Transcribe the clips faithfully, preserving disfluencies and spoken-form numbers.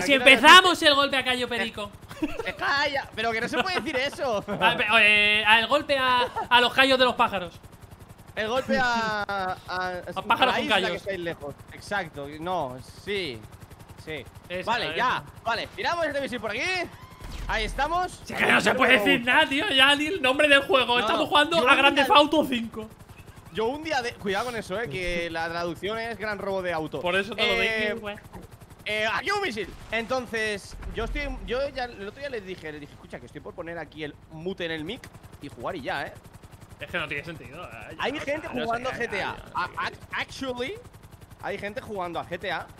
Si empezamos el golpe a Cayo Perico. Eh, ¡Calla! Pero que no se puede decir eso. A, eh, el golpe a, a los callos de los pájaros. El golpe a. A, A pájaros la con isla callos. que estáis lejos. Exacto. No, sí. Sí. Esa, vale, esa. ya. Vale, tiramos este misil por aquí. Ahí estamos. Si es que no se puede decir nada, tío. Ya ni el nombre del juego. No, Estamos no. jugando Yo a un Grand día- Theft Auto cinco. Yo un día de. Cuidado con eso, eh. Que la traducción es gran robo de auto. Por eso te lo Eh, dije, güey. Eh, aquí un misil. Entonces, yo estoy. Yo ya el otro día les dije, les dije, escucha, que estoy por poner aquí el mute en el mic y jugar y ya, eh. Es que no tiene sentido. eh, Hay no, gente no sé, jugando a ya, G T A. ya, A- sí. a- Actually, hay gente jugando a G T A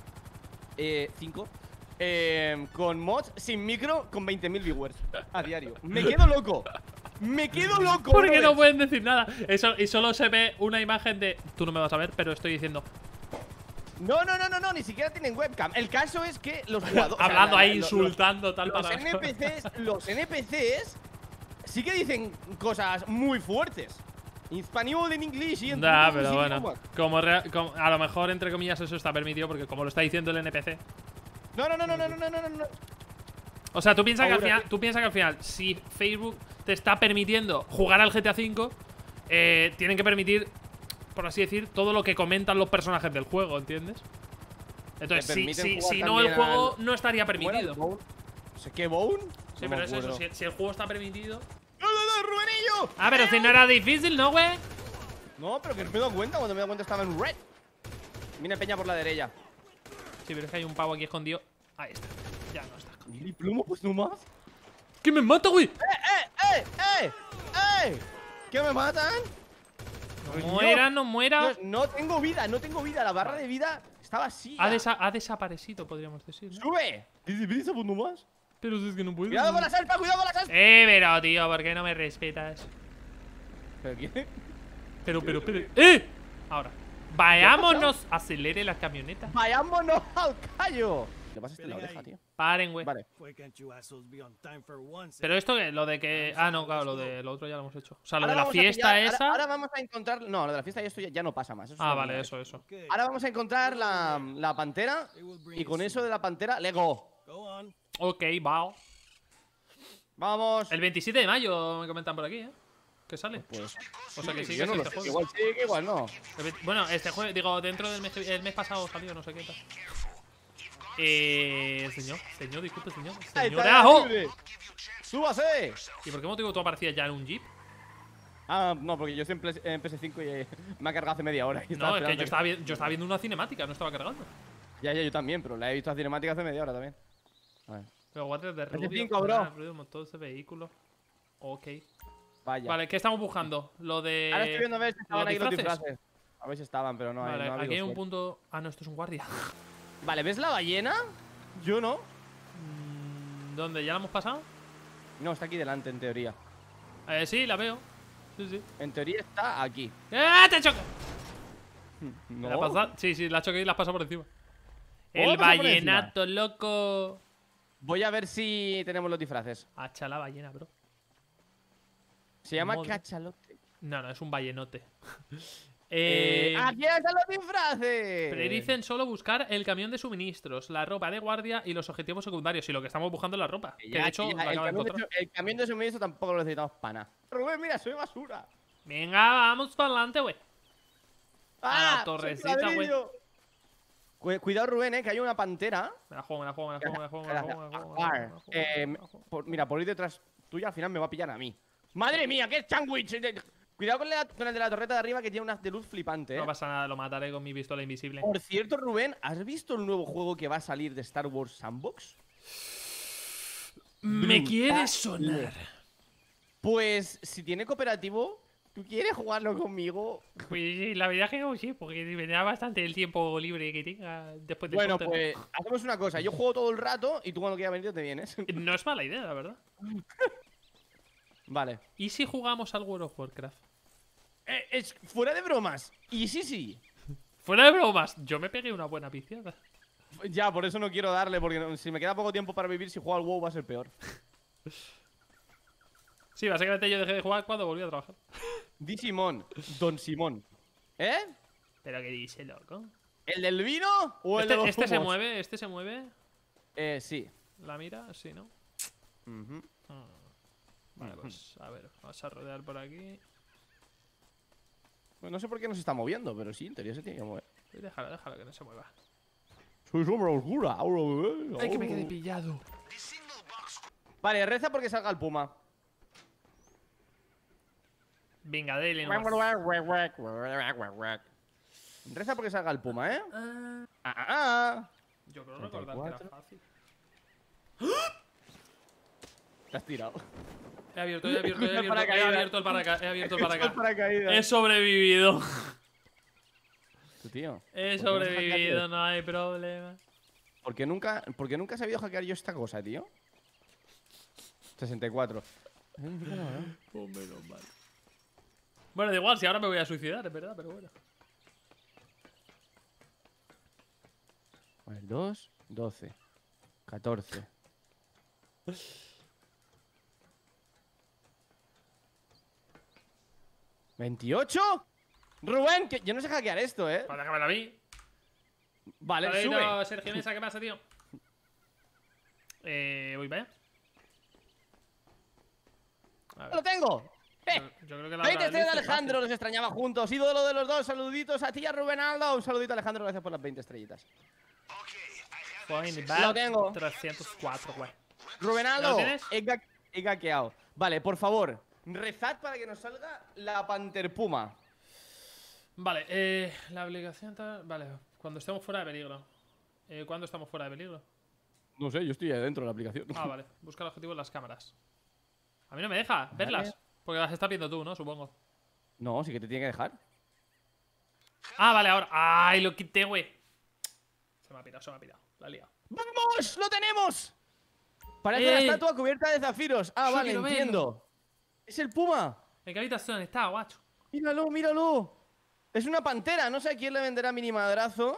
eh, cinco eh, con mods sin micro con veinte mil viewers a diario. Me quedo loco. Me quedo loco. ¿Por qué brother. no pueden decir nada? Eso, y solo se ve una imagen de. Tú no me vas a ver, pero estoy diciendo. No, no, no, no, no, ni siquiera tienen webcam. El caso es que los jugadores. o sea, Hablando la- ahí, la- lo- insultando, tal Los para. N P Cs, los N P Cs sí que dicen cosas muy fuertes. En español, en inglés y en Da, todos pero los bueno. idiomas. Como, rea- como- a lo mejor, entre comillas, eso está permitido porque, como lo está diciendo el N P C. No, no, no, no, no, no, no, no, no. O sea, tú piensas que al Ahora, final, tú piensas que al final, si Facebook te está permitiendo jugar al G T A cinco, eh, tienen que permitir, por así decir, todo lo que comentan los personajes del juego, ¿entiendes? Entonces, Te si, permiten si, jugar si no, el también juego al- no estaría ¿Cómo era el permitido. Bone? ¿Qué Bone? Sí, No pero me es eso, acuerdo. si, si el juego está permitido. ¡No, no, no, Rubenillo! Ah, pero si no era difícil, ¿no, güey? No, pero que no me he dado cuenta. Cuando me he dado cuenta estaba en red. Viene Peña por la derecha. Sí, pero es que hay un pavo aquí escondido. Ahí está. Ya no está. ¿Y plomo? Pues no más. ¿Qué me mata, güey? ¡Eh, eh, eh, eh! ¡Eh! ¿Qué me matan? No muera, no muera. Dios, no tengo vida, no tengo vida. La barra de vida estaba así. Ha, desa- ha desaparecido, podríamos decir, ¿no? ¡Sube! ¿Dice prisa por no más? Pero es que no puedo. ¡Cuidado con la salpa! ¡Cuidado con la salpa! Eh, pero, tío, ¿por qué no me respetas? ¿Pero quién? Pero, pero, pero. ¡Eh! Ahora. Vayámonos. Acelere la camioneta. ¡Vayámonos al callo! Le pasaste en la oreja, tío. Paren, güey. Vale. Pero esto que, lo de que. Ah, no, claro, lo de lo otro ya lo hemos hecho. O sea, lo Ahora de la vamos a fiesta pillar- esa. Ahora, ahora vamos a encontrar. No, lo de la fiesta y esto ya, ya no pasa más. Eso es Ah, una vale, mierda. eso, eso. Ahora vamos a encontrar la, la pantera. Y con eso de la pantera, Lego. Ok, va. Vamos. El veintisiete de mayo me comentan por aquí, ¿eh? ¿Qué sale? Pues. O sea, que sí, yo que no sí, lo este sé. jueves. Igual sí, que igual no. El ve- Bueno, este jueves, digo, dentro del mes, que- el mes pasado salió, no sé qué tal. Eh. Señor, señor, disculpe, señor. Ahí está, Señorajo. libre. ¡Súbase! ¿Y por qué motivo tú aparecías ya en un jeep? Ah, no, porque yo estoy en, Play- en P S cinco y eh, me ha cargado hace media hora. y estaba No, es que esperando yo estaba, vi- yo estaba viendo una cinemática, no estaba cargando. Ya, ya, yo también, pero la he visto a cinemática hace media hora también. A ver. Pero guantes de P S rubio, cinco, bro. ah, ruido, motor de vehículo. Ok. Vaya. Vale, ¿qué estamos buscando? Lo de. Ahora estoy viendo a ver si estaban ¿los ahí los disfraces? disfraces. A ver si estaban, pero no hay. Vale, no ha aquí habido hay un suerte. punto. Ah, no, esto es un guardia. Vale, ¿ves la ballena? Yo no. Mm, ¿Dónde? ¿Ya la hemos pasado? No, está aquí delante, en teoría. Eh, sí, la veo. Sí, sí. En teoría está aquí. ¡Eh, te choca! No. ¿La has pasado? Sí, sí, la choqué y la has pasado por encima. ¿Cómo El la pasado por vallenato, loco. Voy a ver si tenemos los disfraces. Hacha la ballena, bro. Se llama Modo. cachalote. No, no, es un vallenote. Eh, eh, ¡Aquí están los disfraces! pero dicen solo buscar el camión de suministros, la ropa de guardia y los objetivos secundarios. Y lo que estamos buscando es la ropa. Que Ya, de hecho, ya, la el, acabo de camión de, encontrar. su- el camión de suministro tampoco lo necesitamos pana. Rubén, mira, soy basura. Venga, vamos para adelante, güey. ¡Ah! la torrecita, soy güey. ladrillo. Cu- Cuidado, Rubén, eh, que hay una pantera. Me la juego, me la juego, me la juego, me la juego, me la juego, me la juego, me la Ah, juego, me la juego, eh, me la juego. por- mira, por ir detrás tuya al final me va a pillar a mí. ¡Madre mía, qué sándwich! Cuidado con, la- con el de la torreta de arriba que tiene unas de luz flipante, eh. No pasa nada, lo mataré con mi pistola invisible. Por cierto, Rubén, ¿has visto el nuevo juego que va a salir de Star Wars Sandbox? Me quiere sonar. Pues si tiene cooperativo, ¿tú quieres jugarlo conmigo? Pues sí, la verdad es que no, sí, porque me da bastante el tiempo libre que tenga después del Bueno, corte. pues hacemos una cosa. Yo juego todo el rato y tú cuando quieras venir te vienes. No es mala idea, la verdad. Vale. ¿Y si jugamos al World of Warcraft? Eh, es fuera de bromas. Y sí, sí. Fuera de bromas, yo me pegué una buena piciada. Ya, por eso no quiero darle, porque no- si me queda poco tiempo para vivir, si juego al WoW va a ser peor. Sí, básicamente yo dejé de jugar cuando volví a trabajar. Di Simón, Don Simón. ¿Eh? Pero que dice, loco. ¿El del vino o el Este, de los este se humos? mueve, este se mueve. Eh, sí. ¿La mira? Sí, ¿no? Uh-huh. Ah. Vale, Uh-huh. pues a ver, vamos a rodear por aquí. Pues no sé por qué no se está moviendo, pero sí, en teoría se tiene que mover. Sí, déjalo, déjalo, que no se mueva. Soy sombra oscura. Ay, que me quedé pillado. Vale, reza porque salga el puma. Venga, dale. Reza porque salga el puma, ¿eh? Ah, Ah, ah, ah. yo creo recordar que era fácil. Te has tirado. He abierto, he abierto, he abierto, he abierto el paracaídas. He abierto el paracaídas. He sobrevivido. Tu tío. He sobrevivido, no hay problema. ¿Por qué nunca, por qué nunca he sabido hackear yo esta cosa, tío? sesenta y cuatro. Oh, menos mal. Bueno, da igual, si ahora me voy a suicidar, es verdad, pero bueno. A ver, dos, doce, catorce. ¿veintiocho? Rubén, que yo no sé hackear esto, ¿eh? Pues déjamelo a mí. Vale, Saludito, sube. Sergio Mesa, ¿qué pasa, tío? Eh, voy para allá. A ver. ¡Lo tengo! ¡Eh! Yo, yo creo que la veinte otra estrellas de lista es Alejandro, fácil. nos extrañaba juntos. Ídolo de los dos, saluditos a ti y a Rubén Aldo. Un saludito, Alejandro, gracias por las veinte estrellitas. Fine, Lo tengo. trescientos cuatro, güey. Rubén ¿Lo Aldo, tienes? he, ga- he hackeado. Vale, por favor, rezad para que nos salga la Panther Puma. Vale, eh, la obligación tal. Vale, cuando estemos fuera de peligro. Eh, ¿Cuándo estamos fuera de peligro? No sé, yo estoy ahí dentro de la aplicación. Ah, vale, busca el objetivo en las cámaras. A mí no me deja verlas. Porque las estás viendo tú, ¿no? Supongo. No, sí que te tiene que dejar. Ah, vale, ahora. ¡Ay, lo quité, güey! Se me ha pirado, se me ha pirado. La he liado. ¡Vamos! ¡Lo tenemos! Parece Eh. una estatua cubierta de zafiros. Ah, Yo vale, quiero entiendo. Es el puma. ¿En qué habitación está, guacho? Míralo, míralo. Es una pantera. No sé a quién le venderá mini madrazo.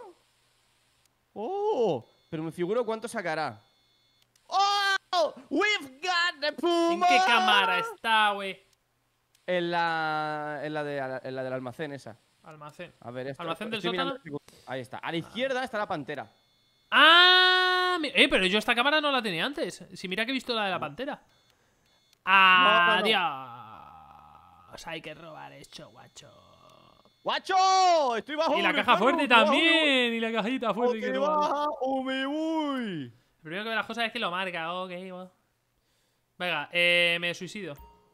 ¡Oh! Pero me figuro cuánto sacará. ¡Oh! ¡We've got the puma! ¿En qué cámara está, güey? En la, en la, de, en la del almacén esa. Almacén. A ver, esto, ¿Almacén del estoy mirando- sótano? Ahí está. A la izquierda está la pantera. ¡Ah! mi- Eh, pero yo esta cámara no la tenía antes. Si mira que he visto la de la pantera. ¡Adiós! Hay que robar esto, guacho. ¡Guacho! Estoy bajo. Y la me caja cago, fuerte estoy bajo. también. Y la cajita O fuerte. que te robar. baja o me voy. Lo primero que ve las cosas es que lo marca. Ok, bueno. Venga, eh, me suicido.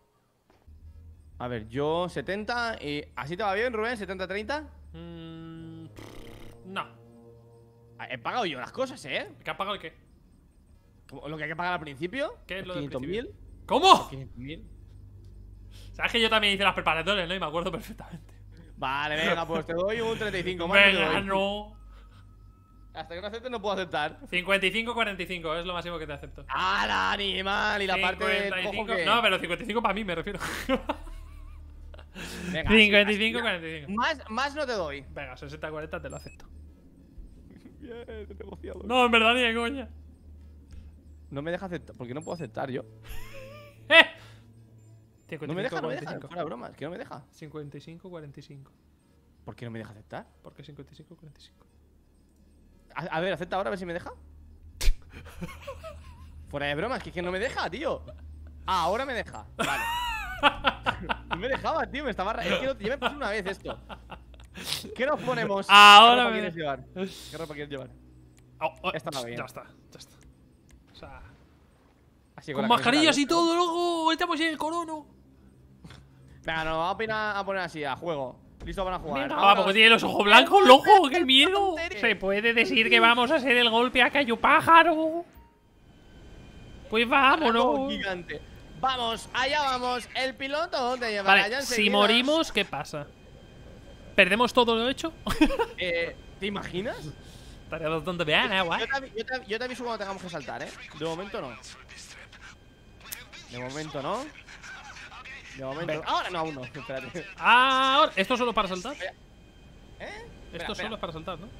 A ver, yo setenta y... ¿Así te va bien, Rubén? ¿setenta treinta? Mm, no. He pagado yo las cosas, ¿eh? ¿Qué ha pagado el qué? Como lo que hay que pagar al principio. ¿Qué es lo del quinientos principio? mil. ¿Cómo? quinientos mil. Sabes que yo también hice las preparatorias, ¿no? Y me acuerdo perfectamente. Vale, venga, pues te doy un treinta y cinco más. te Venga, doy. no. Hasta que no aceptes no puedo aceptar. cincuenta y cinco cuarenta y cinco es lo máximo que te acepto. ¡Hala, animal! Y la parte del cincuenta y cinco cojo que... No, pero cincuenta y cinco para mí me refiero. Venga, cincuenta y así, cinco así, cuarenta y cinco. Más, más no te doy. Venga, sesenta cuarenta te lo acepto. Bien, he negociado. No, en verdad ni de coña. No me deja aceptar. ¿Por qué no puedo aceptar yo? ¡Eh! No me deja, no me deja. cincuenta y cinco, Fuera bromas, que no me deja. cincuenta y cinco cuarenta y cinco. ¿Por qué no me deja aceptar? ¿Por qué cincuenta y cinco cuarenta y cinco? A, a ver, acepta ahora a ver si me deja. Fuera de bromas, que es que no me deja, tío. Ah, ahora me deja. Vale. No me dejaba, tío, me estaba... ra- Es que no- ya me pasó una vez esto. ¿Qué nos ponemos? Ahora ¿Qué ropa me quieres llevar? ¿Qué ropa quieres llevar? Oh, oh, Esta va bien. Ya está, ya está. O sea, Así, con la camiseta mascarillas y abierta. todo, loco. Estamos en el corono. Venga, nos vamos a poner, a poner así, a juego. Listo para jugar. Venga, Vámonos. va, porque tiene los ojos blancos, loco. ¡Qué miedo! tontería. Se puede decir que vamos a hacer el golpe a Cayo Pájaro. Pues Algo vámonos. gigante. Vamos, allá vamos. El piloto te llevará ya Vale, si enseguida. morimos, ¿qué pasa? ¿Perdemos todo lo hecho? Eh, ¿Te imaginas? Estaría bastante bien, eh, guay. Yo te, avi- yo, te, yo te aviso cuando tengamos que saltar, ¿eh? De momento no. De momento no. De momento Venga. no. Ahora no, aún no. Espérate. Ahora, ¿esto solo es para saltar? ¿Eh? Esto Espera, solo espera. es para saltar, ¿no?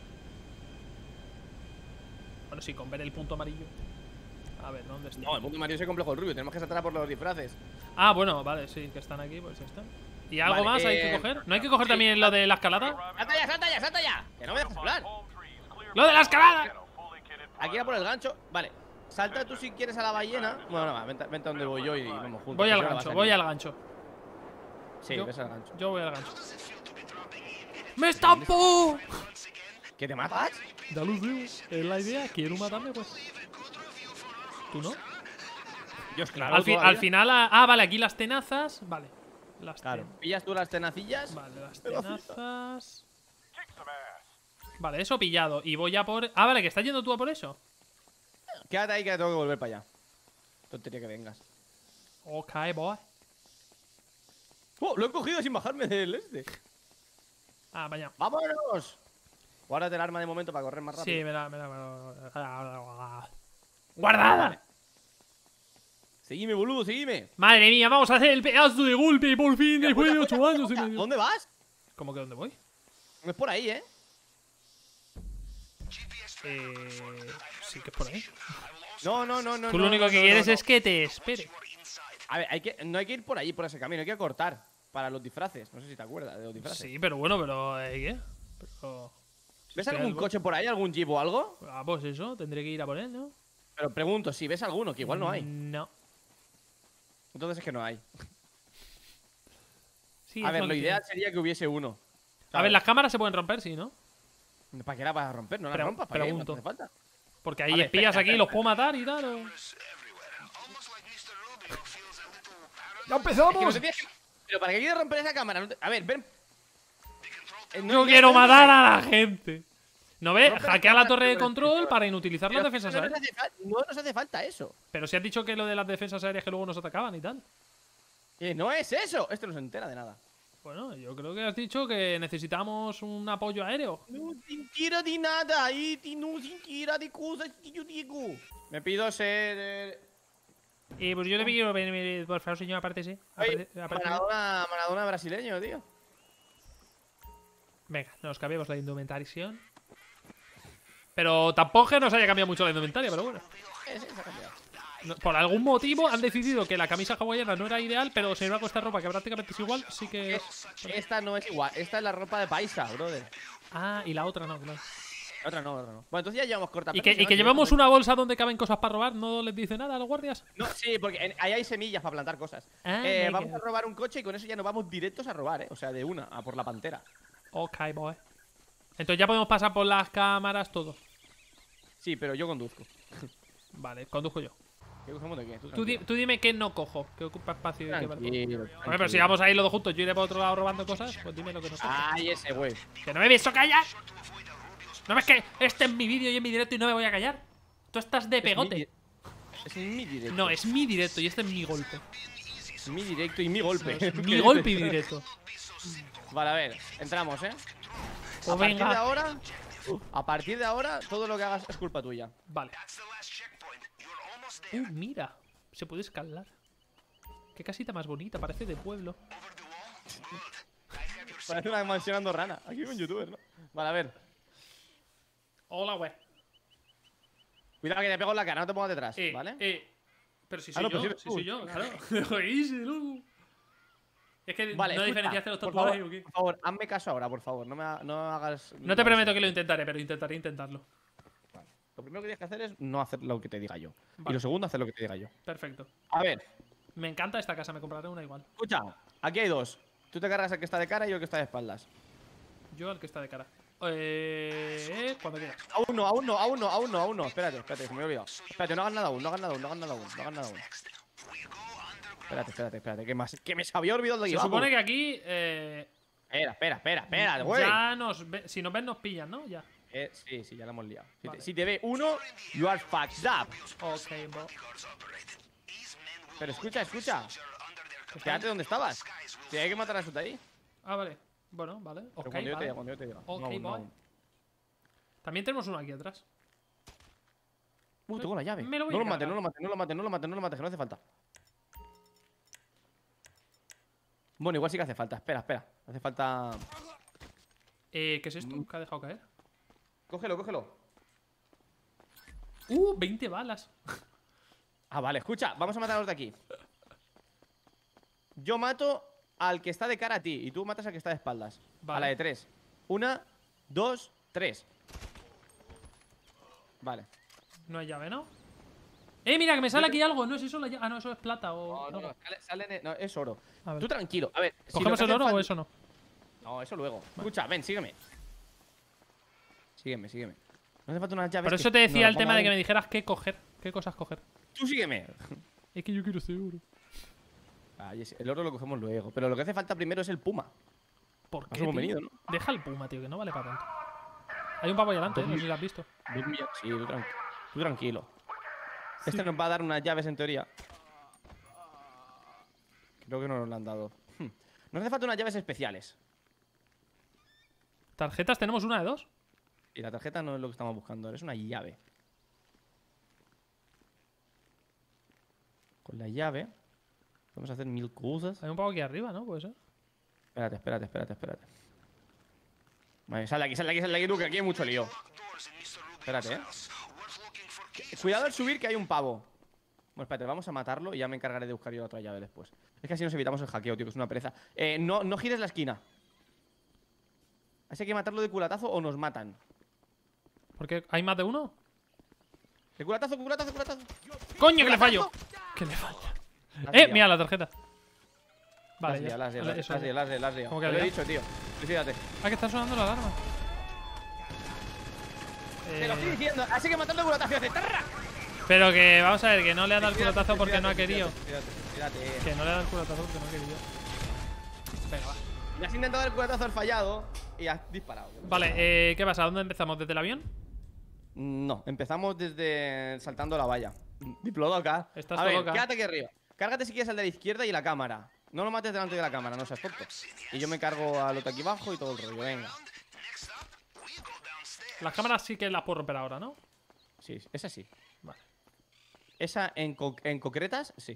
Bueno, sí, con ver el punto amarillo. A ver, ¿dónde está? No, el mundo Mario es el complejo del rubio. Tenemos que saltar a por los disfraces. Ah, bueno, vale, sí, que están aquí, pues ya están. ¿Y algo Vale, más hay que eh, coger? ¿No hay que coger sí, también lo de la escalada? ¡Salta ya, salta ya, salta ya! ¡Que no me dejas hablar! ¡Lo de la escalada! Aquí era por el gancho. Vale. Salta tú si quieres a la ballena. Bueno, no, vente, vente a donde voy yo y vamos juntos. Voy que al si no la gancho, vas a voy liar. al gancho. Sí, yo, ves al gancho. Yo voy al gancho. ¡Me estampó! ¿Qué te matas? Ya lo sé, es la idea. Quiero matarme, pues. ¿Tú no? Dios, claro. Al, fi- al final. Ah, ah, vale, aquí las tenazas. Vale. Las Claro. ten- Pillas tú las tenacillas. Vale, las tenazas. Vale, eso pillado. Y voy a por. Ah, vale, que estás yendo tú a por eso. Quédate ahí que tengo que volver para allá. Tontería que vengas. Ok, boy. ¡Oh! Lo he cogido sin bajarme del este. Ah, vaya. ¡Vámonos! Guárdate el arma de momento para correr más rápido. Sí, me la, me la, me la- ¡Guardada! Vale. Seguime, boludo, seguime. Madre mía, vamos a hacer el pedazo de golpe por fin después de ocho años y medio. ¿Dónde vas? ¿Cómo que dónde voy? No es por ahí, ¿eh? Eh. Sí que es por ahí. No, no, no, no. Tú no, lo único no, que no, quieres no, no. es que te espere. A ver, hay que, no hay que ir por ahí, por ese camino. Hay que cortar para los disfraces. No sé si te acuerdas de los disfraces. Sí, pero bueno, pero. ¿eh, ¿Qué? Pero. ¿Ves si algún algo- coche por ahí? ¿Algún jeep o algo? Ah, pues eso, tendré que ir a por él, ¿no? Pero pregunto, si ves alguno, que igual no hay. No. Entonces es que no hay. Sí, A es ver, lo lo que ideal tiene. sería que hubiese uno. A ver, las cámaras se pueden romper, sí, ¿no? ¿Para qué la vas a romper? No la Pre- rompas, ¿para qué? No pregunto. hace falta. Porque A hay ver, espías espera, aquí, espera, los espera. puedo matar y tal. ¿o? ¡Ya Es que no empezamos! te tienes que- Pero ¿para qué quieres romper esa cámara? No te- A ver, ven. Eh, no- Yo no- quiero no- matar a la gente. ¿No ves? Rompe Hackea la la torre de cámara, control pero- para inutilizar las Pero defensas no nos aéreas. hace fal- No nos hace falta eso. Pero si has dicho que lo de las defensas aéreas que luego nos atacaban y tal. Eh, no es eso. Este no se entera de nada. Bueno, yo creo que has dicho que necesitamos un apoyo aéreo. No se entera de nada. Y ti no se entera de cosas que yo digo. Me pido ser. eh, Eh, pues yo te pido, por favor, señor, aparte sí. Oye, Aparte- aparte- Maradona, Maradona brasileño, tío. Venga, nos cambiamos la indumentarición. Pero tampoco que nos haya cambiado mucho la indumentaria, pero bueno. Eh, sí, se ha cambiado. No- por algún motivo han decidido que la camisa hawaiana no era ideal, pero se iba con esta ropa que prácticamente es igual, sí que... Esta no es igual. Esta es la ropa de paisa, brother. Ah, y la otra no, claro. Otra no, otra no. Bueno, entonces ya llevamos corta. Y que, y que llevamos una bolsa donde caben cosas para robar, ¿no les dice nada a los guardias? No, sí, porque en- ahí hay semillas para plantar cosas. Ah, Eh, venga. vamos a robar un coche y con eso ya nos vamos directos a robar, ¿eh? O sea, de una, a por la pantera. Ok, boy. Entonces ya podemos pasar por las cámaras, todo. Sí, pero yo conduzco. Vale, conduzco yo. ¿Qué cogemos de qué? Tú, Tú, di- tú dime qué no cojo, que ocupa espacio y qué vale. tranquilo, Hombre, pero tranquilo. si vamos ahí los dos juntos, yo iré por otro lado robando cosas, pues dime lo que no cojo. Ay, ese güey. ¿Que no me he visto callar? ¿No ves que este es mi vídeo y es mi directo y no me voy a callar? Tú estás de Es mi pegote. di- Es mi directo. No, es mi directo y este es mi golpe. Es mi directo y mi golpe. Es mi golpe y directo. Vale, a ver, entramos, ¿eh? Pues A partir de venga. ahora, a partir de ahora, todo lo que hagas es culpa tuya. Vale. Uh, mira. Se puede escalar. Qué casita más bonita, parece de pueblo. Parece una mansión andorrana. Aquí un youtuber, ¿no? Vale, a ver. Hola, güey. Cuidado que te pego en la cara, no te pongas detrás, Eh, ¿vale? eh. Pero si Ah, soy no, pero yo, si eres si tú. soy yo, claro. Díselo. Es que Vale, no escucha, diferenciaste los por tatuajes favor, o qué. por favor, hazme caso ahora, por favor. No me ha- no hagas. No te prometo que lo intentaré, pero intentaré intentarlo. Lo primero que tienes que hacer es no hacer lo que te diga yo. Y Vale. lo segundo, hacer lo que te diga yo. Perfecto. A ver, Me encanta esta casa, me compraré una igual. escucha. Aquí hay dos. Tú te cargas al que está de cara y yo el que está de espaldas. Yo al que está de cara. Eh. Cuando quieras. Aún no, aún no, aún no, aún no, aún no. Espérate, espérate, se me ha olvidado. Espérate, no hagas nada aún, no hagas nada aún, no hagas nada aún, no hagas nada aún. Espérate, espérate, espérate, que, más, que me se había olvidado de Se aquí supone abajo. que aquí. Eh, Espera, espera, espera, espera, güey. ya nos ve- si nos ven, nos pillan, ¿no? Ya. Eh, sí, sí, ya lo hemos liado. Si, Vale. te, si te ve uno, you are fucked up. Ok, bro. Pero escucha, escucha. Quédate donde estabas. Si hay que matar a su de ahí. Ah, vale. Bueno, vale. Pero Ok, cuando yo te vale. diga, cuando yo te diga. Ok, no, aún, no boy. aún. También tenemos uno aquí atrás. Uh, tengo la llave. Me lo voy no a lo mates, cargar. no lo mates, no lo mates, no lo mates, no lo mates, que no hace falta. Bueno, igual sí que hace falta. Espera, espera. Hace falta. Eh, ¿qué es esto? Mm. ¿Qué ha dejado caer? Cógelo, cógelo. Uh, veinte balas. Ah, vale, escucha, vamos a matar a los de aquí. Yo mato al que está de cara a ti y tú matas al que está de espaldas. Vale. A la de tres. Una, dos, tres. Vale. No hay llave, ¿no? ¡Eh, mira, que me sale aquí algo! No es eso la llave. Ah, no, eso es plata o... No, no, no, sale, sale en- no, es oro. A ver. Tú tranquilo, a ver. si ¿Cogemos lo el que hace oro o falta- eso no? No, eso luego. Escucha, ven, sígueme. Sígueme, sígueme. No hace falta unas llaves. Por eso que te nos decía las el van a tema dar de que me en- dijeras qué coger. ¿Qué cosas coger? Tú sígueme. Es que yo quiero ese oro. Ay, ese- el oro lo cogemos luego. Pero lo que hace falta primero es el puma. ¿Por Eso qué, hemos tío? venido, ¿no? Deja el puma, tío, que no vale para tanto. Hay un pavo ahí delante, ¿eh? No sé si lo has visto. Dos millones. Sí, tú, tranqui- tú tranquilo. Este nos va a dar unas llaves en teoría. Creo que no nos lo han dado. Hmm. Nos hace falta unas llaves especiales. ¿Tarjetas tenemos una de dos? Y la tarjeta no es lo que estamos buscando, es una llave. Con la llave podemos hacer mil cosas. Hay un pavo aquí arriba, ¿no? Puede ser. Espérate, espérate, espérate, espérate. Vale, sal de aquí, sal de aquí, sal de aquí, tú, que aquí hay mucho lío. Espérate, eh. Cuidado al subir, que hay un pavo. Bueno, espérate, vamos a matarlo y ya me encargaré de buscar yo la otra llave después. Es que así nos evitamos el hackeo, tío, que es una pereza. Eh, no, no gires la esquina. Así hay que matarlo de culatazo o nos matan. ¿Por qué? ¿Hay más de uno? De culatazo, culatazo, culatazo. ¡Coño, que le fallo! ¡Que le falla! La has ¡Eh! liado. Mira la tarjeta. Vale, La has ya. liado, la has liado, Vale, la eso has liado, la has liado, la has liado. ¿Cómo que Te la lo he has dicho, tío. Suicídate. Ah, que está sonando la alarma. Te lo estoy Eh, diciendo, así que matando de culatazo. Hace tarra. pero que, vamos a ver, que no le ha dado el Cuídate, culatazo porque no ha cuídate, querido. cuídate, cuídate, cuídate. Que no le ha dado el culatazo porque no ha querido. Venga, va. Le has intentado dar el culatazo al fallado y has disparado. Vale, eh, ¿qué pasa? ¿Dónde empezamos? ¿Desde el avión? No, empezamos desde saltando la valla. Diplodocas. Estás A ver, loca. quédate aquí arriba. Cárgate si quieres al de la izquierda y la cámara. No lo mates delante de la cámara, no seas tonto. Y yo me cargo al otro aquí abajo y todo el rollo, venga. Las cámaras sí que las puedo romper ahora, ¿no? Sí, esa sí. Vale. Esa en, co- en concretas, sí.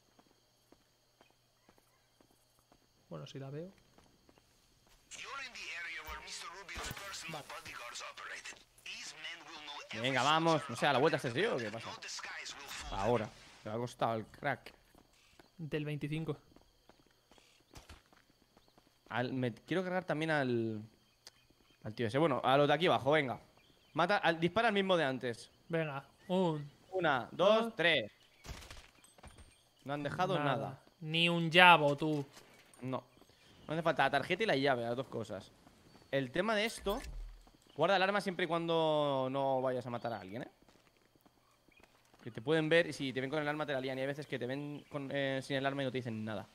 Bueno, si la veo. Venga, vamos. No sé, a la vuelta este tío o qué pasa. Ahora. Me ha costado el crack. Del veinticinco. Al- me quiero cargar también al. Al tío ese. Bueno, a los de aquí abajo, venga. Mata, al, dispara al mismo de antes. Venga, un. Una, dos, Dos. tres. No han dejado nada. Ni un llavo, tú. No. No hace falta la tarjeta y la llave, las dos cosas. El tema de esto. Guarda el arma siempre y cuando no vayas a matar a alguien, ¿eh? Que te pueden ver y si te ven con el arma te la lían. Y hay veces que te ven con, eh, sin el arma y no te dicen nada.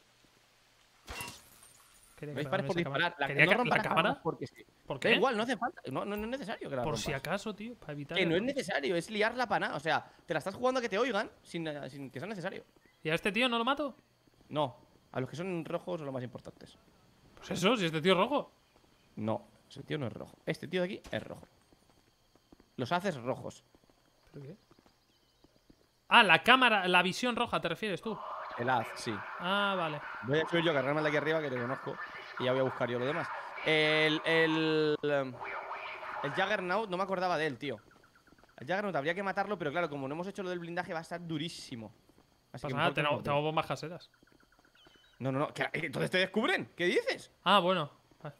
Quería No que dispares por esa cámara- disparar. La, Quería no que- rompas ¿La las cámara? cámaras porque sí. ¿Por Da qué? igual, no hace falta. No, no, no es necesario que la Por rompas. si acaso, tío, para evitar. Que no es el- necesario, es liarla para nada. O sea, te la estás jugando a que te oigan sin, eh, sin que sea necesario. ¿Y a este tío no lo mato? No, a los que son rojos son los más importantes. Pues eso, si este tío es rojo. No, ese tío no es rojo. Este tío de aquí es rojo. Los haces rojos. ¿Pero qué? Ah, la cámara, la visión roja, ¿te refieres tú? El haz, sí. Ah, vale. Voy a subir yo a cargarme al de aquí arriba que te conozco. Y ya voy a buscar yo lo demás. El. El. em, El Juggernaut, no me acordaba de él, tío. El Juggernaut habría que matarlo, pero claro, como no hemos hecho lo del blindaje, va a estar durísimo. Así Pasa que nada, mejor que tengo, no- tengo bombas caseras. No, no, no. que- Entonces te descubren. ¿Qué dices? Ah, bueno. Vale.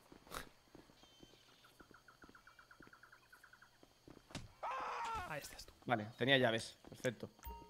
Ahí estás tú. Vale, tenía llaves. Perfecto.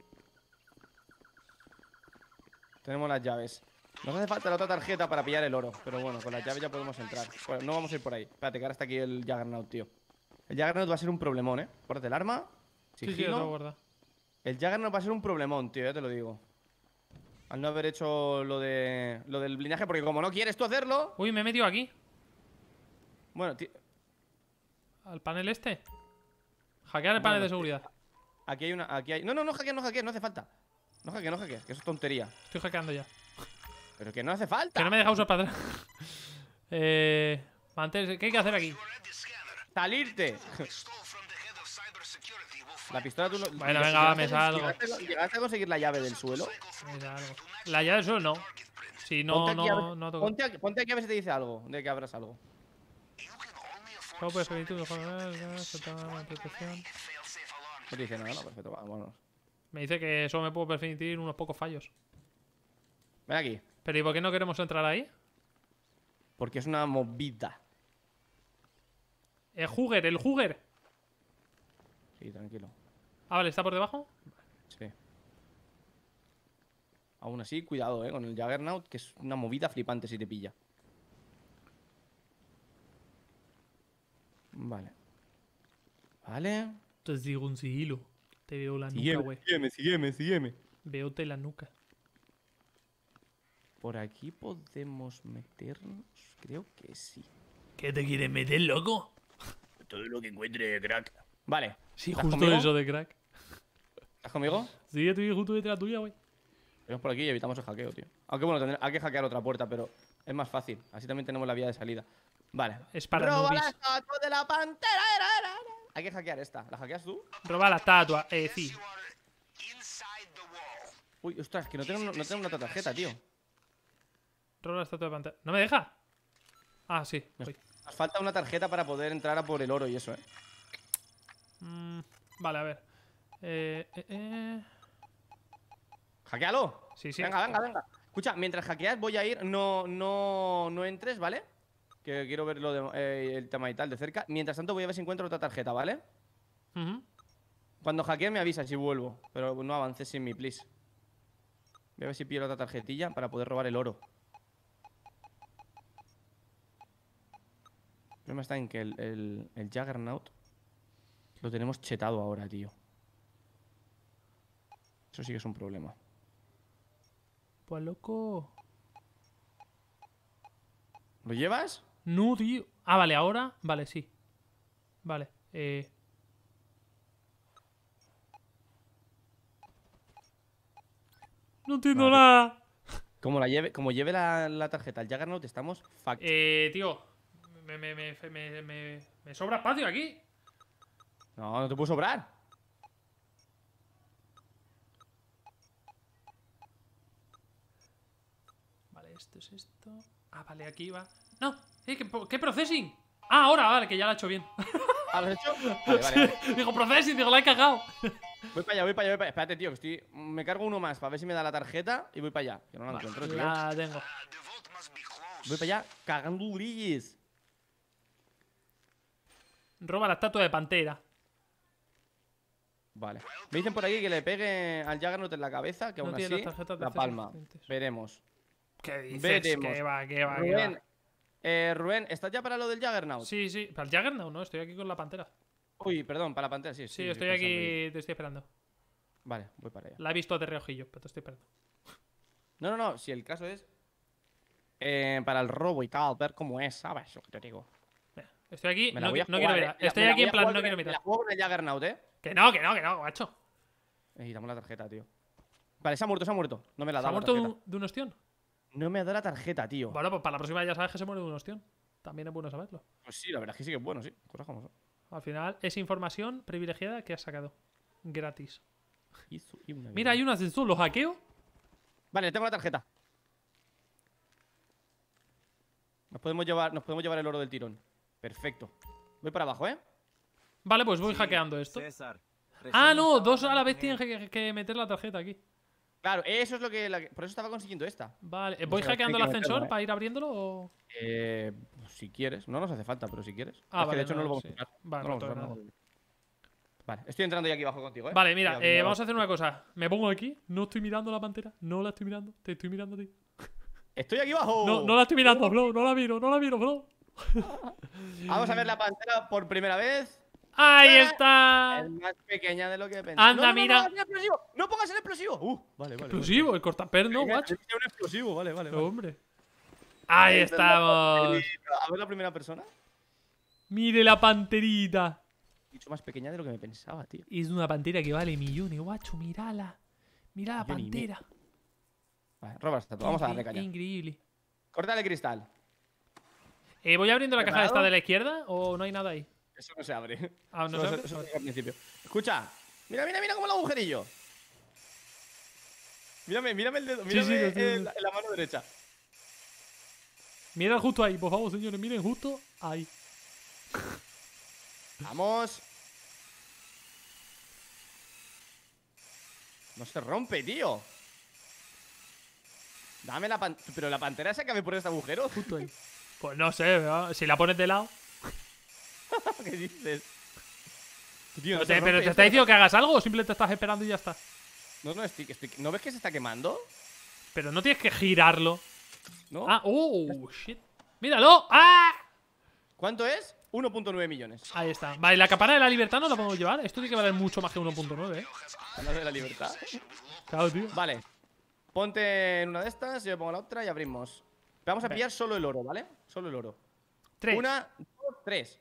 Tenemos las llaves. Nos hace falta la otra tarjeta para pillar el oro. Pero bueno, con las llaves ya podemos entrar. Bueno, no vamos a ir por ahí. Espérate, que ahora está aquí el Juggernaut, tío. El Juggernaut va a ser un problemón, ¿eh? Guárdate el arma. Sí, sí, lo Sigilo. tengo guardado. El Juggernaut va a ser un problemón, tío, ya te lo digo. Al no haber hecho lo de lo del blindaje, porque como no quieres tú hacerlo. Uy, me he metido aquí. Bueno, tío, Al panel este. Hackear el panel Bueno, de seguridad. aquí hay una. Aquí hay. No, no, no hackees, no hackees, no hace falta. No hackees, no hackees, que eso es tontería. Estoy hackeando ya. Pero que no hace falta. Que no me deja usar para atrás. eh. Mantén, ¿qué hay que hacer aquí? ¡Salirte! La pistola tú no. Bueno, venga, va, me salgo. ¿Llegaste, a- ¿Llegaste a conseguir la llave del suelo? Me da algo. La llave del suelo no. Si no, Ponte aquí a no, ver- no toco. ponte, aquí, ponte aquí a ver si te dice algo. De que abras algo. ¿Cómo puedes permitir mejor la protección? No te dice nada, no, perfecto, va, vámonos. Me dice que solo me puedo permitir unos pocos fallos. Ven aquí. Pero ¿y por qué no queremos entrar ahí? Porque es una movida. El Hugger, el Hugger. Sí, tranquilo. Ah, vale, ¿está por debajo? Sí. Aún así, cuidado, eh, con el Juggernaut, que es una movida flipante si te pilla. Vale. Vale. Te digo un sigilo. Te veo la nuca, Sígueme, güey. sígueme, sígueme, sígueme. Veote la nuca. Por aquí podemos meternos. Creo que sí. ¿Qué te quieres meter, loco? Todo lo que encuentre, crack. Vale. Sí, ¿Estás justo conmigo? eso de crack. ¿Estás conmigo? Sí, estoy justo detrás tuya, güey. Vamos por aquí y evitamos el hackeo, tío. Aunque bueno, tendré- hay que hackear otra puerta, pero es más fácil. Así también tenemos la vía de salida. Vale. Es para ¡Roba nubis. la estatua de la pantera! Era, era, era. Hay que hackear esta. ¿La hackeas tú? Roba la estatua. Eh, sí. Uy, ostras, que no tengo, no tengo una otra tarjeta, tío. Roba la estatua de pantalla. ¿No me deja? Ah, sí. Uy. Nos falta una tarjeta para poder entrar a por el oro y eso, eh. Mm, vale, a ver. Eh, eh, eh. ¡Hackealo! Sí, sí. Venga, venga, venga. Escucha, mientras hackeas voy a ir. No, no, no entres, ¿vale? Que quiero ver lo de, eh, el tema y tal de cerca. Mientras tanto voy a ver si encuentro otra tarjeta, ¿vale? Ujú. Cuando hackee me avisas si vuelvo. Pero no avances sin mí, please. Voy a ver si pillo otra tarjetilla para poder robar el oro. El problema está en que el, el, el Juggernaut lo tenemos chetado ahora, tío. Eso sí que es un problema. Pues loco. ¿Lo llevas? No, tío. Ah, vale, ahora. Vale, sí. Vale. Eh. No entiendo Vale. nada. Como, la lleve, como lleve la, la tarjeta el Juggernaut, estamos fucked. Eh, tío. Me, me, me, me, me, me sobra espacio aquí. No, no te puedo sobrar. Vale, esto es esto. Ah, vale, aquí va. No, eh, ¿qué, qué processing? Ah, ahora, vale, que ya lo he hecho bien. ¿Ah, ¿lo has hecho? Vale, vale, vale. Digo, processing, digo, la he cagado. Voy para allá, voy para allá, voy para allá. Espérate, tío, que estoy. Me cargo uno más para ver si me da la tarjeta y voy para allá. Que no la encuentro, tío. La tengo. Voy para allá cagando brillis. Roba la estatua de pantera. Vale. Me dicen por aquí que le pegue al Juggernaut en la cabeza, que No aún tiene así las tarjetas de la acceso palma. suficientes. Veremos. ¿Qué dices? Veremos. Que va, que va, que Rubén, va. eh, Rubén, ¿estás ya para lo del Juggernaut? Sí, sí. ¿Para el Juggernaut? No, estoy aquí con la pantera. Uy, perdón, para la pantalla, sí. Sí, estoy pensando aquí, yo. te estoy esperando. Vale, voy para allá. La he visto de reojillo, pero te estoy esperando. No, no, no, si el caso es eh, para el robo y tal, ver cómo es, ¿sabes? Lo que te digo. Mira, estoy aquí, Me la no, voy a qui- no quiero jugar, mirar. eh. Me la- Estoy me la aquí voy en a plan, jugar no con quiero el- me mirar. la juego con el Juggernaut, ¿eh? Que no, que no, que no, guacho. Necesitamos la tarjeta, tío. Vale, se ha muerto, se ha muerto. No me la ¿Se da ha la muerto de tarjeta. un, de un ostión? No me da la tarjeta, tío. Bueno, pues para la próxima ya sabes que se muere de un ostión. También es bueno saberlo. Pues sí, la verdad es que sí que es bueno, sí. Cosas como son. Al final es información privilegiada que has sacado. Gratis. Hizo- y una Mira, hay un ascensor, ¿lo hackeo? Vale, tengo la tarjeta. Nos podemos llevar, nos podemos llevar el oro del tirón. Perfecto. Voy para abajo, ¿eh? Vale, pues voy hackeando esto. César. Ah, no, dos a la vez tienen que, que meter la tarjeta aquí. Claro, eso es lo que, la que- por eso estaba consiguiendo esta. Vale, No ¿voy sé, hackeando el hay que ascensor meterlo, ¿eh? para ir abriéndolo o...? Eh, si quieres, no nos hace falta, pero si quieres. Ah, es que vale, de hecho no, no, lo vamos sí. a usar. Vale, no lo pues vamos a usar, nada. no. Vale, estoy entrando ya aquí abajo contigo, ¿eh? Vale, mira, Estoy eh, abriendo- vamos a hacer una cosa. Me pongo aquí, no estoy mirando la pantera. No la estoy mirando, te estoy mirando a ti. ¡Estoy aquí abajo! No, no la estoy mirando, bro, no la miro, no la miro, bro. Vamos a ver la pantera por primera vez. ¡Ahí ¡Eh! está! Es más pequeña de lo que pensaba. Anda, no, no, no, mira. No, pongas el explosivo. No pongas el explosivo. Uh, vale, vale. Explosivo, el cortaperno, Vale. guacho. Venga, un explosivo, vale, vale. vale. Hombre. Ahí Esta es la estamos. panterita. A ver la primera persona. Mire la panterita. Mucho más pequeña de lo que me pensaba, tío. Es una pantera que vale millones, guacho. Mírala. Mira la Millón y medio. pantera. Vale, roba esta. Vamos a darle caña. Increíble. Córtale cristal. Eh, ¿Voy abriendo la caja ¿Preparado? esta de la izquierda o no hay nada ahí? Eso no se abre. Ah, ¿no Eso- se abre? eso es al principio. Escucha. Mira, mira, mira como el agujerillo. Mírame, mírame el dedo. Sí, Mírame sí, lo estoy en, viendo. la, en la mano derecha. Mira justo ahí, por favor, señores. Miren justo ahí. Vamos. No se rompe, tío. Dame la pan... Pero la pantera se cabe por este agujero. Justo ahí. Pues no sé, ¿verdad? Si la pones de lado. ¿Qué dices? Tío, Pero no te, se pero rompe te esto. está diciendo que hagas algo o simplemente te estás esperando y ya está. No, no, estoy, estoy- ¿no ves que se está quemando? Pero no tienes que girarlo. ¿No? Ah, oh, shit. ¡Míralo! ¡Ah! ¿Cuánto es? uno punto nueve millones. Ahí está. Vale, la campana de la libertad no la podemos llevar. Esto tiene que valer mucho más que uno punto nueve, eh. La de la libertad. Claro, tío. Vale. Ponte en una de estas, yo pongo la otra y abrimos. Vamos a Ve. pillar solo el oro, ¿vale? Solo el oro. Tres. Una, dos, tres.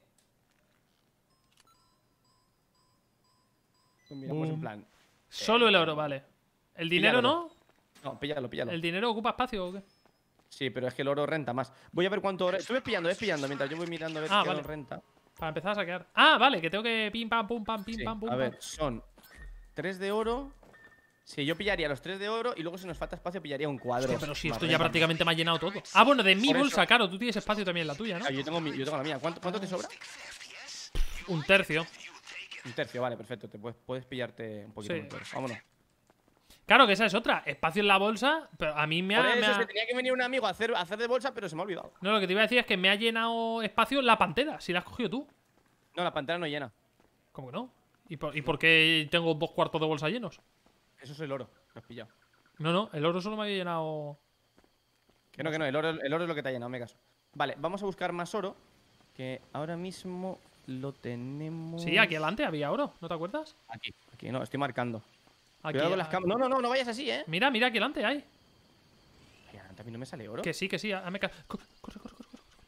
Pues miramos en Boom. plan. Solo el oro, vale. ¿El dinero Píllalo. no? No, píllalo, píllalo. ¿El dinero ocupa espacio o qué? Sí, pero es que el oro renta más. Voy a ver cuánto oro. Tú ves pillando, ves pillando mientras yo voy mirando a ver Ah, qué vale. oro renta. Para empezar a saquear. Ah, vale, que tengo que pim pam pum pam pim Sí, pam pum a pam. ver, son tres de oro. Sí, yo pillaría los tres de oro y luego si nos falta espacio pillaría un cuadro. Hostia, pero si Más esto ya renta. prácticamente me ha llenado todo. Ah, bueno, de mi Por eso- bolsa, claro, tú tienes espacio también en la tuya, ¿no? Ah, yo, tengo mi- yo tengo la mía. ¿Cuánto, cuánto te sobra? Un tercio. Un tercio, vale, perfecto. Te puedes, puedes pillarte un poquito. Sí. más. Vámonos. Claro que esa es otra. Espacio en la bolsa, pero a mí me ha. Por me eso ha- se tenía que venir un amigo a hacer, a hacer de bolsa, pero se me ha olvidado. No, lo que te iba a decir es que me ha llenado espacio la pantera, si la has cogido tú. No, la pantalla no llena. ¿Cómo que no? ¿Y por, ¿Y por qué tengo dos cuartos de bolsa llenos? Eso es el oro. Lo has pillado. No, no, el oro solo me había llenado. Que no, que no. El oro, el oro es lo que te ha llenado, me caso. Vale, vamos a buscar más oro. Que ahora mismo lo tenemos. Sí, aquí adelante había oro, ¿no te acuerdas? Aquí, aquí, no, estoy marcando. Aquí. Cuidado con las ah, cámaras. No, no, no, no vayas así, eh. Mira, mira, aquí adelante hay. Ay, a mí no me sale oro. Que sí, que sí. hazme ca- Corre, corre, corre, corre.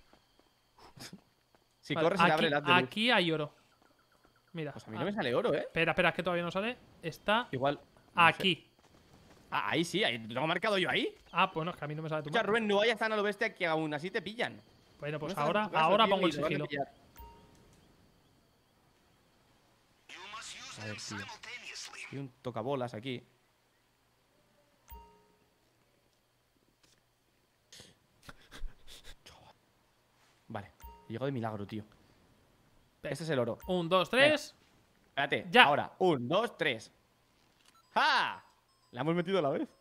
Si Vale, corres se te abre aquí, el haz de luz. aquí hay oro. Mira. Pues a mí no me sale oro, eh. Espera, espera, es que todavía no sale. Está Igual. no sé. aquí. Ah, ahí sí, ahí. ¿Lo he marcado yo ahí? Ah, pues no, es que a mí no me sale tu Escucha, mapa. Rubén, no vayas tan a lo bestia que aún así te pillan. Bueno, pues No estás en ahora, tu casa, ahora tío, pongo el y te van a sigilo. pillar. A ver, tío. Hay un tocabolas aquí. Vale, he llegado de milagro, tío. Venga. Este es el oro. Un, dos, tres. Espérate, Ya. ahora. Un, dos, tres. ¡Ja! La hemos metido a la vez.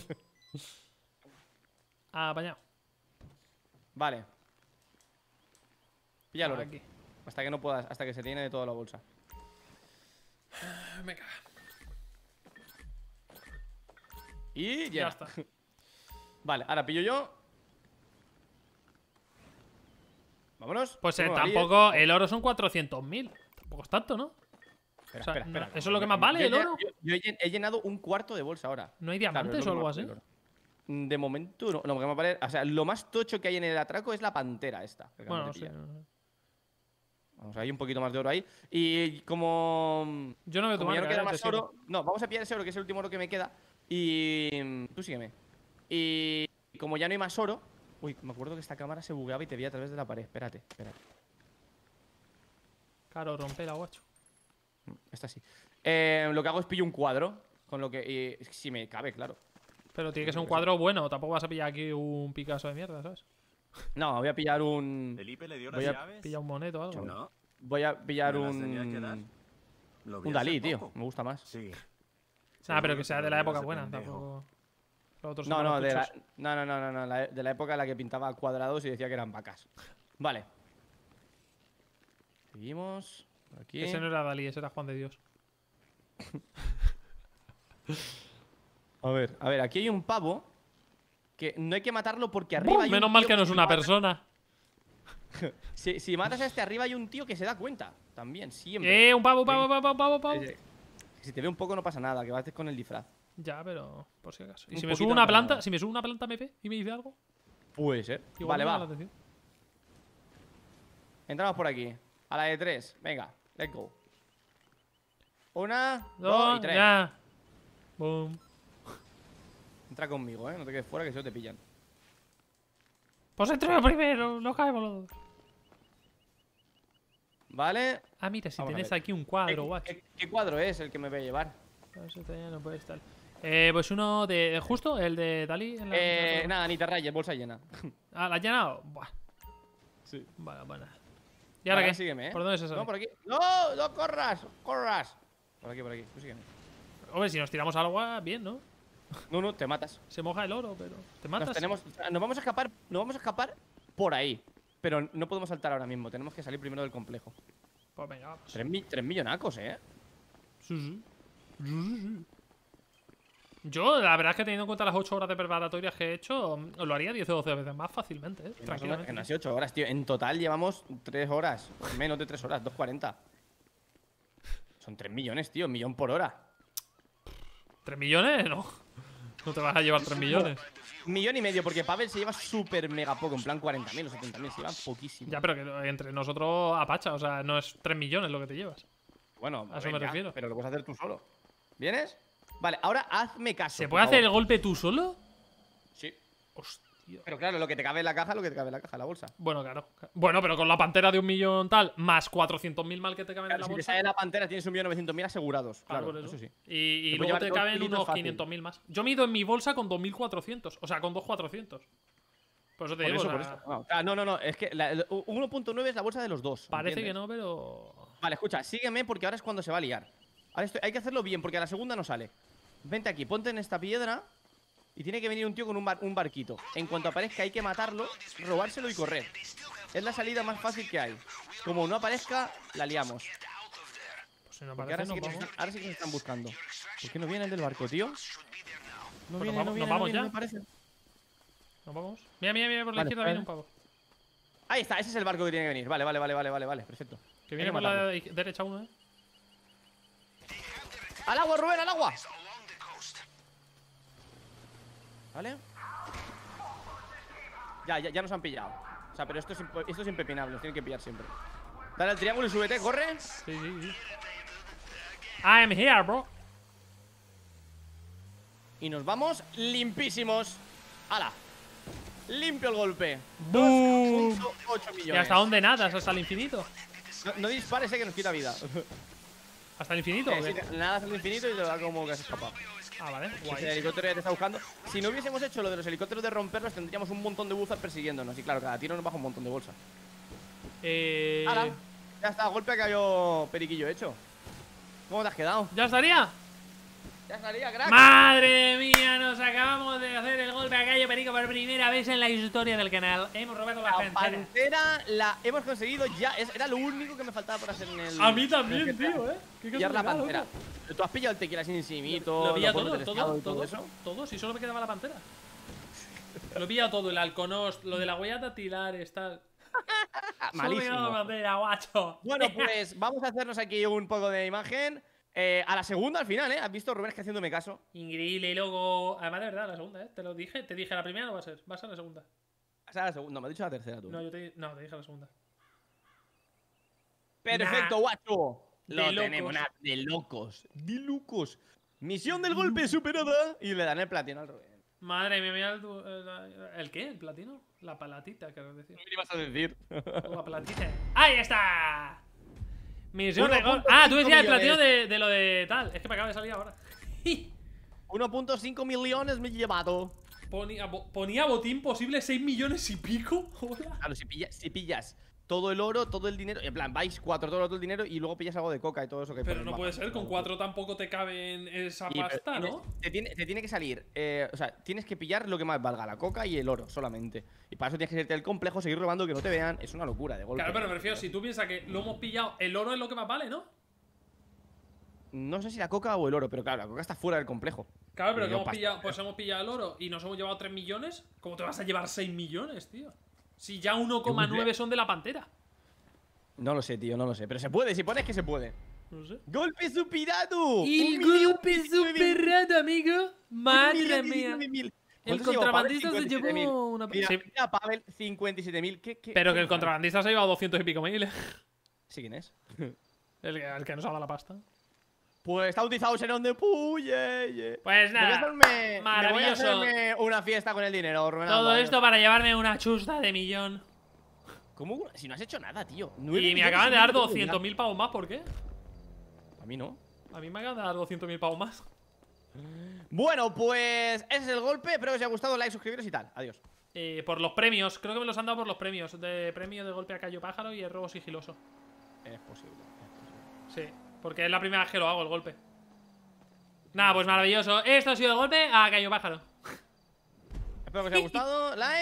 Apañado. Vale. Pilla el oro. Aquí. Hasta que no puedas, hasta que se llene de toda la bolsa. Me caga. Y Ya llena. está. Vale, ahora pillo yo. Vámonos. Pues eh, Tú no me líes. tampoco. El oro son cuatrocientos mil. Tampoco es tanto, ¿no? Espera, o sea, espera, no, espera. ¿eso es lo que más vale, Yo he el llenado- oro? Yo, yo he llen- he llenado un cuarto de bolsa ahora. ¿No hay Claro, diamantes es lo o algo que así? más vale el oro. Mm, De momento no. Lo que más vale. O sea, lo más tocho que hay en el atraco es la pantera esta. que acabamos Bueno, de no sé. pillar. no sé. Vamos, hay un poquito más de oro ahí. Y como. Yo no veo tu Como ya no marca, queda eh, te más sigo. oro. No, vamos a pillar ese oro, que es el último oro que me queda. Y. Tú sígueme. Y. Como ya no hay más oro. Uy, me acuerdo que esta cámara se bugueaba y te veía a través de la pared. Espérate, espérate. Claro, rompe la guacho. Esta sí. Eh, lo que hago es pillo un cuadro. Con lo que. Y, si me cabe, claro. Pero tiene que ser un cuadro bueno. Tampoco vas a pillar aquí un Picasso de mierda, ¿sabes? No, voy a pillar un. Felipe le dio Voy las a llaves. Pilla un moneto o algo. No, Voy a pillar ¿me las tenía que dar? un. Lo vi Un hace Dalí, tío. poco. Me gusta más. Sí. Nada, pero Seguro que sea lo de la vio época ese buena. pendejo. Tampoco. Los otros No, son no, los de la, tochos. no, no, no, no, no, la- de la época en la que pintaba cuadrados y decía que eran vacas. Vale. Seguimos. Por aquí. Ese no era Dalí, ese era Juan de Dios. A ver, a ver, aquí hay un pavo que no hay que matarlo porque arriba hay un Menos mal tío que no es se una mata. persona. Si, si matas a este arriba hay un tío que se da cuenta. También, siempre. Eh, un pavo, pavo, pavo, pavo, pavo. Eh, Si te ve un poco no pasa nada, que vas con el disfraz. Ya, pero por si acaso. ¿Y Un si me poquito subo una no pasa planta? nada. Si me subo una planta me ve y me dice algo. Puede ser. Igual Vale, me llama va. la atención. Entramos por aquí. A la de tres. Venga, let's go. Una, dos, Dos, y tres. ya. Boom. Entra conmigo, eh. No te quedes fuera que si no te pillan. Pues entro yo primero, no caemos los dos. Vale. Ah, mira, si Vamos a tienes ver. aquí un ¿Qué, cuadro, guacho. qué- qué cuadro es el que me voy a llevar? Eso todavía no puede estar. Eh, pues uno de. Justo, el de Dalí. En la, Eh, nada, ni te rayes, bolsa llena. Ah, ¿la has llenado? Buah. Sí. Vale, bueno. ¿Y ahora Vale, qué? sígueme, ¿eh? ¿Por dónde se sale? No, por aquí. ¡No! ¡No corras! ¡Corras! Por aquí, por aquí. Tú sígueme. Hombre, si nos tiramos al agua, bien, ¿no? No, no, te matas. Se moja el oro, pero. ¿Te matas? Nos tenemos. o sea, Nos vamos a escapar. Nos vamos a escapar por ahí. Pero no podemos saltar ahora mismo. Tenemos que salir primero del complejo. Pues venga, vamos. Tres, mi tres millonacos, ¿eh? Sí, sí. Sí, sí, sí. Yo, la verdad es que teniendo en cuenta las ocho horas de preparatorias que he hecho, lo haría diez o doce veces más fácilmente, ¿eh? Que no, son, Tranquilamente. que no han sido ocho horas, tío. En total llevamos tres horas. Menos de tres horas, dos cuarenta. Son tres millones, tío. Un millón por hora. ¿Tres millones? No. No te vas a llevar tres millones. Un millón y medio, porque Pavel se lleva súper mega poco. En plan cuarenta mil o setenta mil. Se lleva poquísimo. Ya, pero que entre nosotros apacha. O sea, no es tres millones lo que te llevas. Bueno, a eso ver, me ya, refiero. pero lo puedes hacer tú solo. ¿Vienes? Vale, ahora hazme caso. ¿Se por puede hacer el favor. golpe tú solo? Sí. Hostia. Pero claro, lo que te cabe en la caja, lo que te cabe en la caja, la bolsa. Bueno, claro. Bueno, pero con la pantera de un millón tal, más cuatrocientos mil mal que te caben Claro, en la si te bolsa. sale la pantera tienes un millón novecientos mil asegurados. Claro, Claro, por eso sí. Y, y Te puedes luego llevar te dos caben kilitos unos fácil. quinientos mil más. Yo mido en mi bolsa con dos mil cuatrocientos. O sea, con dos mil cuatrocientos. Por eso te Por digo, eso, o por sea, eso. No, claro, no, no, no. Es que la- el uno punto nueve es la bolsa de los dos. parece ¿entiendes? que no, pero... Vale, escucha, sígueme porque ahora es cuando se va a liar. Ahora estoy- hay que hacerlo bien porque a la segunda no sale. Vente aquí, ponte en esta piedra. Y tiene que venir un tío con un, bar- un barquito. En cuanto aparezca hay que matarlo, robárselo y correr. Es la salida más fácil que hay. Como no aparezca, la liamos. Pues si no Porque aparece, ahora sí, nos que nos vamos. están, ahora sí que nos están buscando. ¿Por qué no viene el del barco, tío? No Pues viene, nos no vamos- viene, nos no vamos viene, ya. me parece. Nos vamos. Mira, mira, mira, por la Vale, izquierda vale. viene un pavo. Ahí está, ese es el barco que tiene que venir. Vale, vale, vale, vale, vale, vale, perfecto. Que Hay viene que por matarlo. la de- derecha uno, ¿eh? ¡Al agua, Rubén, al agua! ¿Vale? Ya, ya, ya nos han pillado. O sea, pero esto es, impo- esto es impepinable, nos tienen que pillar siempre. Dale al triángulo y súbete, corre. Sí, sí, sí. I'm here, bro. Y nos vamos limpísimos. ¡Hala! Limpio el golpe. ¡Boom! ocho millones. ¿Y hasta dónde nadas? ¿Hasta el infinito? No, no dispares, eh, que nos quita vida. ¿Hasta el infinito? Eh, o sí, qué? nada hasta el infinito y te da como que has escapado. Ah, vale. Ese Guay. helicóptero ya te está buscando. Si no hubiésemos hecho lo de los helicópteros de romperlos, tendríamos un montón de buzas persiguiéndonos. Y claro, cada tiro nos baja un montón de bolsas. Eh... ¡Hala! Ya está, golpe que cayó periquillo hecho. ¿Cómo te has quedado? ¿Ya estaría? Ya estaría, crack. ¡Madre mía! Nos acabamos de hacer el golpe a Cayo Perico por primera vez en la historia del canal. Hemos robado la La pantera. pantera la hemos conseguido ya. Es- era lo único que me faltaba por hacer en el. A mí en el también, G T A. tío, ¿eh? ¿Qué Pillar la casualidad, pantera. loco. ¿Tú has pillado el tequila sin encimito? Lo pilla los bonos todo, del todo, estado y todo, eso? todo, si solo me quedaba la pantera. Lo pilla todo, el Alconost, lo de la huella dactilar, está. Ah, Solo me quedaba la malísimo. pantera, guacho. Bueno, pues vamos a hacernos aquí un poco de imagen. Eh, a la segunda al final, ¿eh? ¿Has visto, Rubén, que haciéndome caso? Increíble, loco. Además, de verdad, la segunda, ¿eh? Te lo dije. Te dije, la primera no va a ser. Va a ser la segunda. O sea, la segunda. No, me has dicho la tercera tú. No, yo te, no, te dije la segunda. Perfecto, Nah. guacho. De Lo locos. tenemos, nah, de locos. De locos. Misión del golpe superada. Y le dan el platino al Rubén. Madre mía, mira el, tu- el, ¿el qué? ¿El platino? La palatita, querés decir. ¿Qué ibas a decir? La palatita. ¡Ahí está! Misión uno de gol. punto Ah, tú cinco decías el millones. platino de, de lo de tal. Es que me acaba de salir ahora. uno punto cinco millones me he llevado. Ponía, bo- ponía botín posible seis millones y pico. Hola. Claro, si pillas, si pillas todo el oro, todo el dinero. En plan, vais cuatro, todo, todo el dinero y luego pillas algo de coca y todo eso que Pero pones no más. puede ser, con cuatro tampoco te cabe en esa Sí, pero pasta, tienes- ¿no? Te tiene, te tiene que salir, eh, o sea, tienes que pillar lo que más valga, la coca y el oro solamente. Y para eso tienes que irte del complejo, seguir robando, que no te vean. Es una locura de golpe. Claro, pero me refiero, si tú piensas que lo hemos pillado, el oro es lo que más vale, ¿no? No sé si la coca o el oro, pero claro, la coca está fuera del complejo. Claro, pero Pero que yo hemos pasta, pillado, pues hemos pillado el oro y nos hemos llevado tres millones. ¿Cómo te vas a llevar seis millones, tío? Si ya uno coma nueve son de la pantera. No lo sé, tío, no lo sé. Pero se puede, si pones que se puede. No sé. ¡Golpe superado! El Un millón golpe diecinueve mil. superado, amigo. Un Madre millón mía. diecinueve mil. El ¿Cuánto se llevó, contrabandista Pavel? se cincuenta y siete mil. llevó una. Mira, Sí, mira, Pavel, cincuenta y siete mil. ¿Qué, qué, pero qué que el mal. contrabandista se ha llevado doscientos y pico mil. ¿Sí quién es? El, que- el que nos ha dado la pasta. Pues está bautizado Serón de Puye. yeah. Pues Me voy a nada. hacerme, me voy a maravilloso. hacerme una fiesta con el dinero, Rubén. Todo Alba, esto para llevarme una chusta de millón. ¿Cómo? Si no has hecho nada, tío. Nueve Y me millones acaban y de dar medio doscientos mil pavos más, ¿por qué? A mí no. A mí me acaban de dar doscientos mil pavos más. Bueno, pues ese es el golpe. Espero que os haya gustado. Like, suscribiros y tal. Adiós. Eh, por los premios, creo que me los han dado por los premios. De premio de golpe a Cayo Pájaro y el robo sigiloso. Es posible, es posible. Sí, porque es la primera vez que lo hago, el golpe. Nada, pues maravilloso. Esto ha sido el golpe a Cayo Pájaro. Espero que os haya gustado. Like.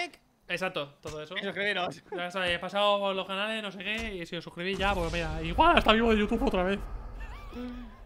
Exacto, todo eso. Y suscribiros. Ya sabéis, he pasado por los canales, no sé qué, y si os suscribís ya, pues mira, igual está vivo de YouTube otra vez.